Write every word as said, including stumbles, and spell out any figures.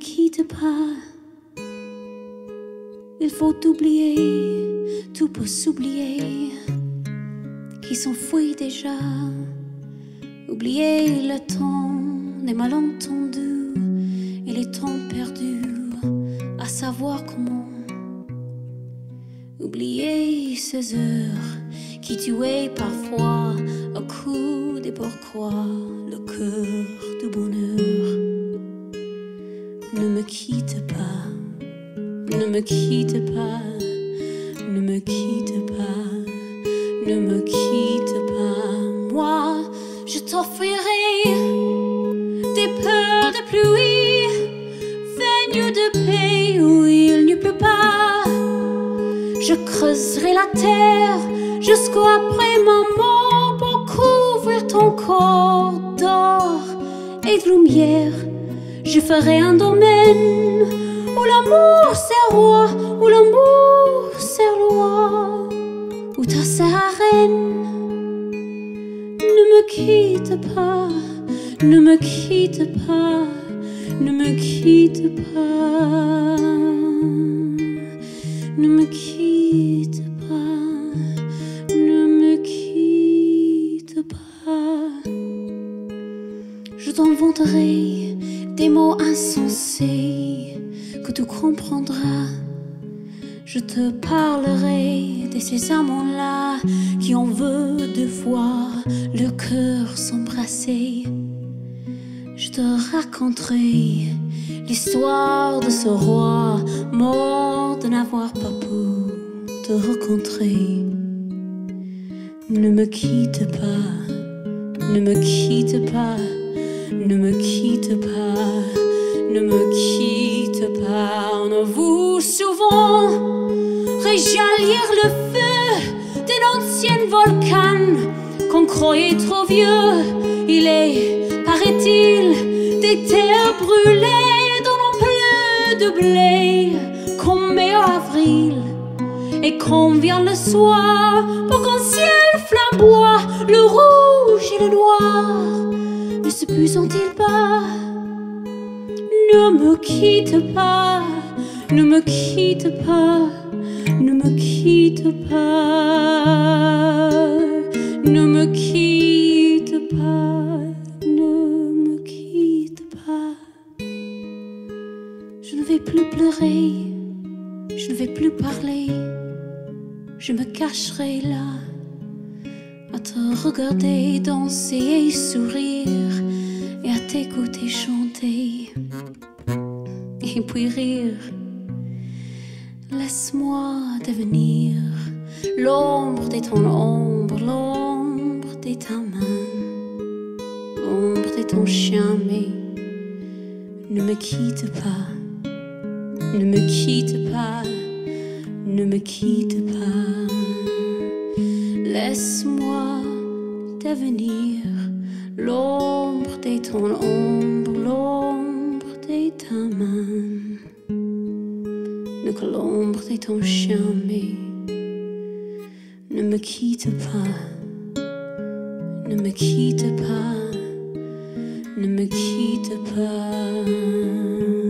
quitte pas. Il faut oublier, tout peut s'oublier, qui s'enfuit déjà. Oublier le temps des malentendus et les temps perdus, à savoir comment. Oublier ces heures qui tuaient parfois au coup des pourquoi le cœur du bonheur. Ne me quitte pas, ne me quitte pas, ne me quitte pas, ne me quitte pas. Moi, je t'offrirai des peurs de pluie venues de pays où il ne pleut pas. Je creuserai la terre jusqu'après ma mort pour couvrir ton corps d'or et de lumière. Je ferai un domaine où l'amour c'est roi, où l'amour c'est loi, où ta sera reine. Ne me quitte pas, ne me quitte pas, ne me quitte pas, ne me quitte pas, ne me quitte pas. Je t'inventerai des mots insensés que tu comprendras. Je te parlerai de ces amants-là qui en veulent de voir le cœur s'embrasser. Je te raconterai l'histoire de ce roi mort de n'avoir pas pu te rencontrer. Ne me quitte pas, ne me quitte pas, ne me quitte pas, ne me quitte pas. On a vu souvent réjaillir le feu d'un ancien volcan qu'on croyait trop vieux. Il est, paraît-il, des terres brûlées dans un peu de blé qu'on met en avril. Et quand vient le soir, pour qu'un ciel flamboie, le rouge et le noir ne se puisent-ils pas? Ne me quitte pas, ne me quitte pas, ne me quitte pas, ne me quitte pas, ne me quitte pas. Je ne vais plus pleurer, je ne vais plus parler, je me cacherai là à te regarder danser et sourire et à t'écouter chanter et puis rire. Laisse-moi devenir l'ombre de ton ombre, l'ombre de ta main, l'ombre de ton chien, mais ne me quitte pas, ne me quitte pas, ne me quitte pas. Laisse-moi devenir l'ombre de ton ombre, l'ombre de ta main, ne que l'ombre de ton chien, mais ne me quitte pas, ne me quitte pas, ne me quitte pas.